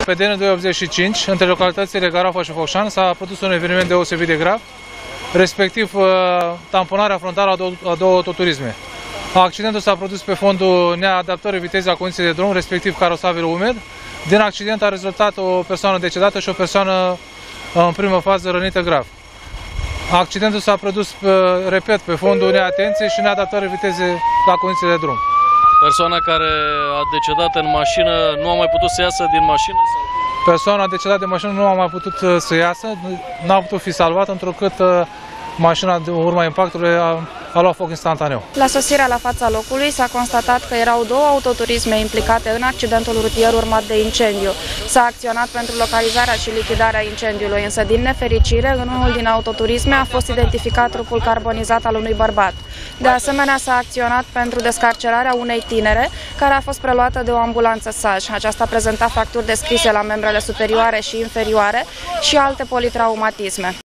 Pe DN285, între localitățile Garafa și Focșani, s-a produs un eveniment deosebit de grav, respectiv tamponarea frontală a două autoturisme. Accidentul s-a produs pe fondul neadaptării vitezei la condiții de drum, respectiv carosabil umed. Din accident a rezultat o persoană decedată și o persoană în primă fază rănită grav. Accidentul s-a produs, repet, pe fondul neatenției și neadaptării vitezei la condiții de drum. Persoana care a decedat în mașină nu a mai putut să iasă din mașină? Persoana decedată de mașină nu a mai putut să iasă, n-a putut fi salvată, întrucât mașina, de urma impactului, a luat foc instantaneu. La sosirea la fața locului s-a constatat că erau două autoturisme implicate în accidentul rutier urmat de incendiu. S-a acționat pentru localizarea și lichidarea incendiului, însă din nefericire, în unul din autoturisme a fost identificat trupul carbonizat al unui bărbat. De asemenea, s-a acționat pentru descarcerarea unei tinere, care a fost preluată de o ambulanță SAJ. Aceasta prezenta fracturi descrise la membrele superioare și inferioare și alte politraumatisme.